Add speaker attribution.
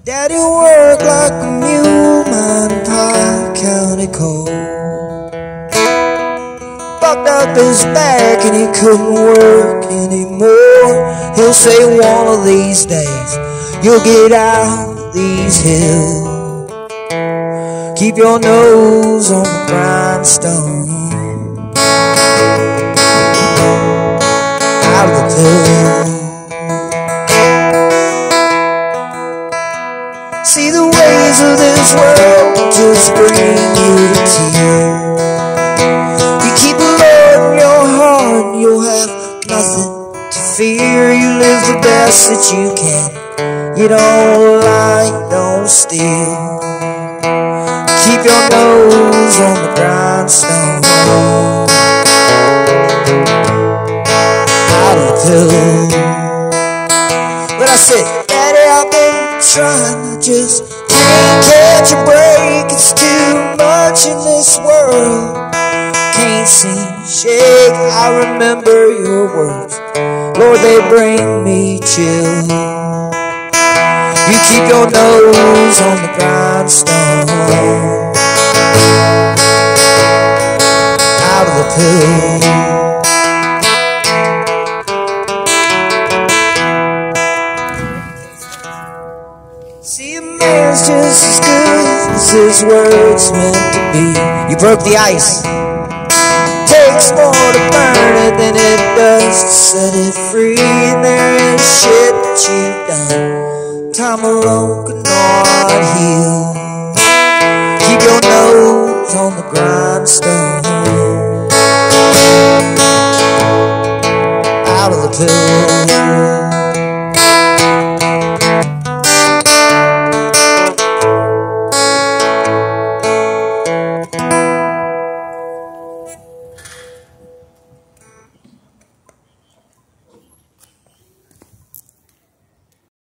Speaker 1: Daddy worked like a mule, mining Pike County coal. Bucked up his back and he couldn't work anymore. He'll say one of these days you'll get out of these hills. Keep your nose on the grindstone, out of the pill. See, the ways of this world just bring you to tears. You keep the Lord in your heart and you'll have nothing to fear. You live the best that you can. You don't lie, don't steal. Keep your nose on the grindstone, out of the pill. But I said, Daddy, I've been trying, I just can't catch a break. It's too much in this world, can't seem to shake. I remember your words, Lord, they bring me chill. You keep your nose on the grindstone, out of the pill. See, a man's just as good as his word's meant to be. You broke the ice. Takes more to burn it than it does to set it free. And there is shit that you've done time alone could not heal. Keep your nose on the grindstone, out of the pill.